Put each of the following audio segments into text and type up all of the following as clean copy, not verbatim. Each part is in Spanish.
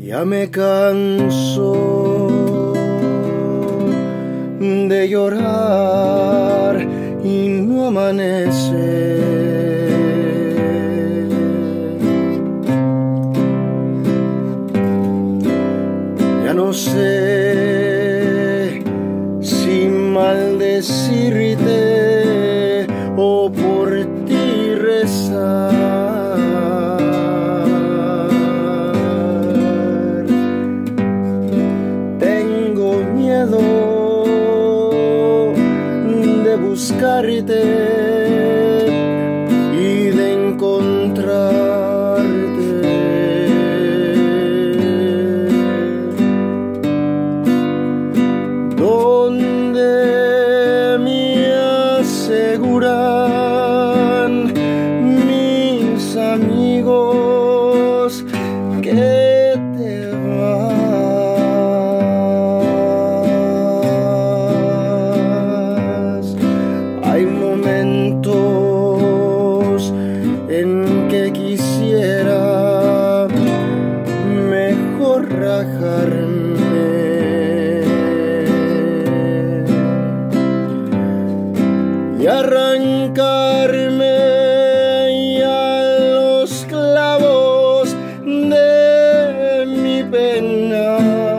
Ya me canso de llorar y no amanece. Ya no sé si maldecirte o por ti rezar. Tengo miedo de buscarte y de encontrarte. Donde me aseguran mis amigos que te vas. Hay momentos en que quisiera mejor rajarme y arrancarme ya los clavos de mi pena.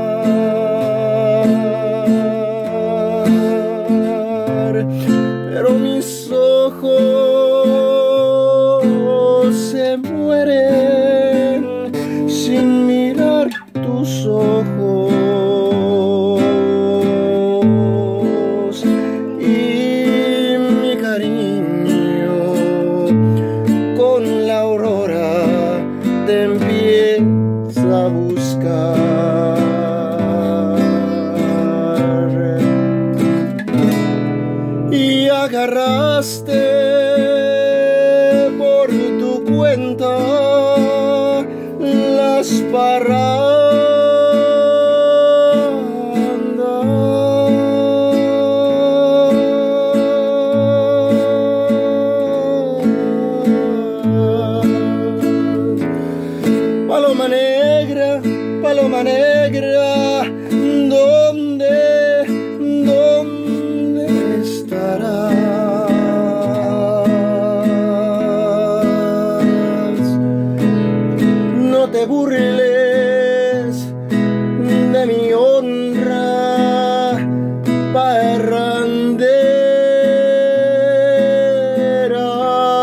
Pero mis ojos se mueren sin mirar tus ojos, y mi cariño con la aurora te empieza a buscar. Y agarraste por tu cuenta las parrandas. Paloma negra, ¿dónde estarás? No te burles de mi honra parrandera.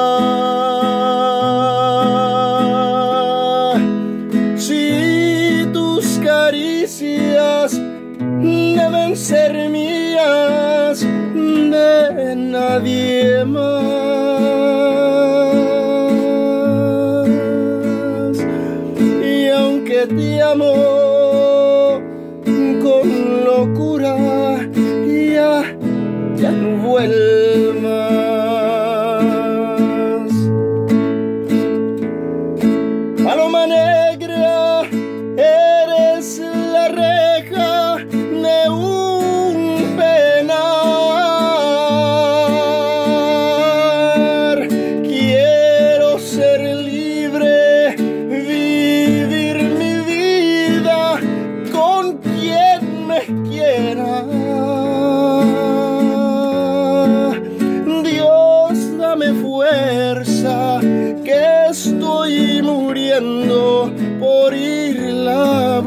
Si tus caricias deben ser mías, de nadie más. Y aunque te amo con locura, ya no vuelvas. Paloma negra, eres la reja de un penar. Quiero ser libre, vivir mi vida con quien me quiera. Dios, dame fuerza, que estoy muriendo por irla a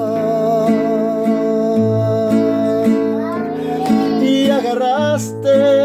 buscar. Y agarraste